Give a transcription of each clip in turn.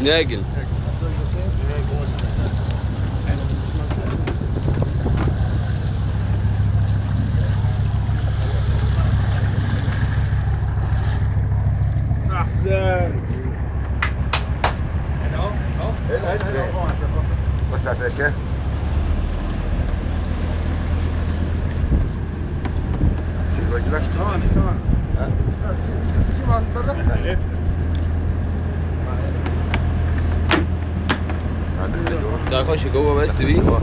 ناجل. احسن. هنا اهو اهو. هنا بص يا سيدي. رجلك ثواني. ها؟ سيبها عن برا. لا خش جوه بس بيه. بس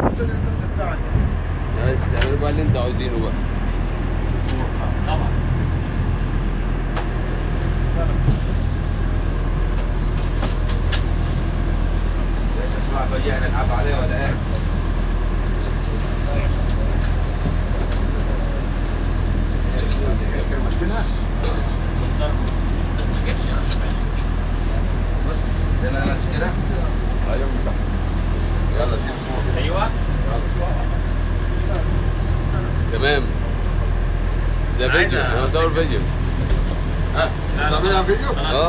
اعملوا بقى اللي انتوا عاوزينه بقى. طبعا. ليش اسمع ضيعنا نلعب عليه ولا ايه؟ بس ما جبش يا شباب. بص زي انا كده. ايوه يلا اديله صوت. ايوه. تمام. ده فيديو، انا بصور فيديو. ها؟ بتعملها فيديو؟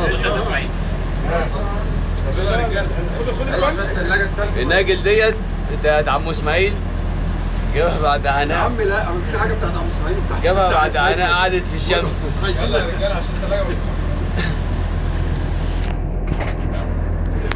خد الناجل ديت بتاعت عمو اسماعيل. جابها بعد يا عناء. عم لا مفيش حاجه بتاعت عم اسماعيل. جابها بعد عناء قعدت في الشمس. يلا يا رجاله عشان الثلاجه